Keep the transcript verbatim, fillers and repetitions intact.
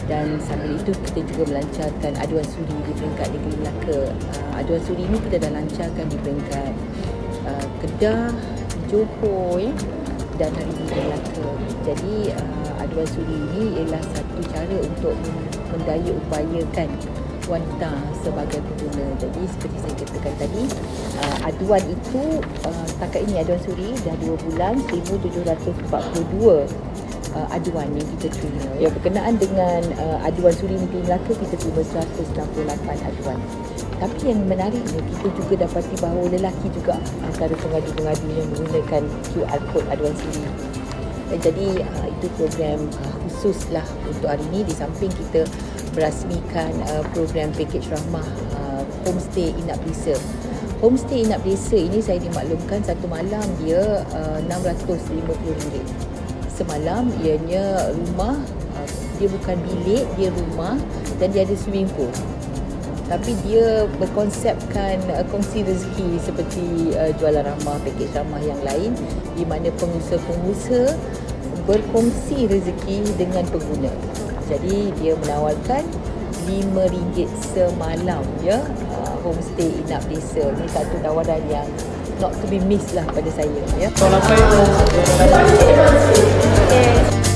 Dan sambil itu kita juga melancarkan aduan suri di peringkat Negeri Melaka. Uh, aduan suri ini kita dah lancarkan di peringkat uh, Kedah, Johor ya, dan hari ini di Melaka. Jadi uh, aduan suri ini ialah satu cara untuk mendaya upayakan wanita sebagai pengguna. Jadi seperti saya katakan tadi, uh, aduan itu uh, setakat ini aduan suri dah dua bulan, seribu tujuh ratus empat puluh dua uh, aduan yang kita terima. Ya, berkenaan dengan uh, aduan suri Negeri Melaka, kita terima seratus enam puluh lapan aduan. Tapi yang menariknya, kita juga dapati bahawa lelaki juga antara pengadu-pengadu yang menggunakan Q R code aduan suri. Jadi uh, itu program uh, khususlah untuk hari ini, di samping kita merasmikan uh, program pakej rahmah uh, homestay inap desa. Homestay inap desa ini saya dimaklumkan satu malam dia uh, enam ratus lima puluh ringgit. Semalam ianya rumah, uh, dia bukan bilik, dia rumah dan dia ada swimming pool. Tapi dia berkonsepkan uh, kongsi rezeki seperti uh, jualan ramah, pakej ramah yang lain, di mana pengusaha-pengusaha berkongsi rezeki dengan pengguna. Jadi dia menawarkan lima ringgit semalam ya, uh, homestay inap desa. Ini satu tawaran yang not to be miss lah pada saya ya. Kalau apa itu?